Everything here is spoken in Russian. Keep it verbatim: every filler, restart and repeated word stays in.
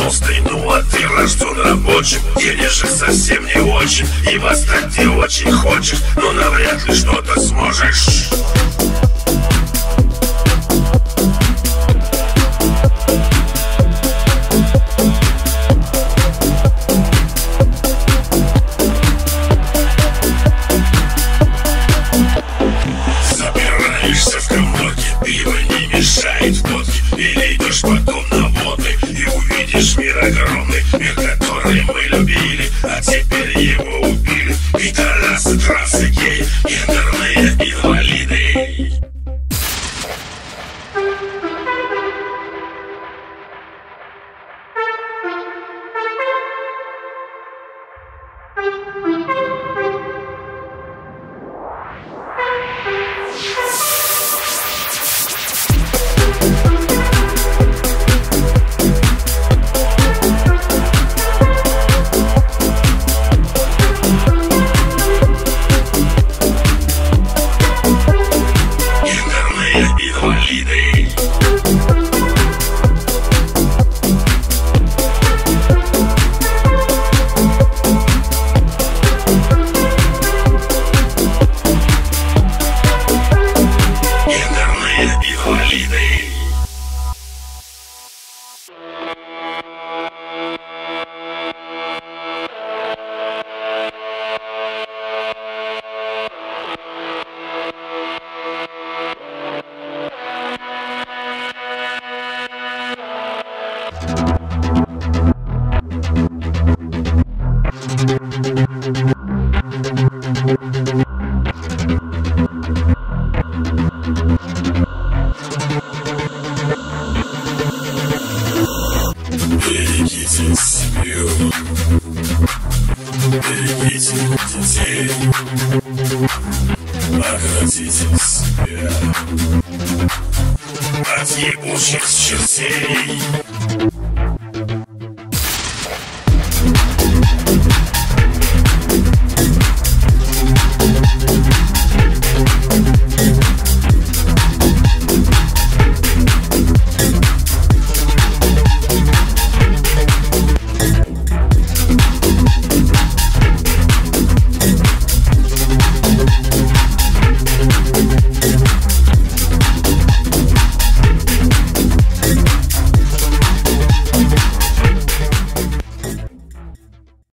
толстый, ну а ты рожден рабочим. Денежек совсем не очень, и восстать ты очень хочешь, но навряд ли что-то сможешь. Забираешься в коморке, пиво не мешает водке, или идешь потом на водный и увидишь мир огромный, мир, который мы любили, а теперь его убили. Пидорасы, трансы, геи, гендерные инвалиды. Берегите семью, берегите детей, оградите себя от ебучих чертей.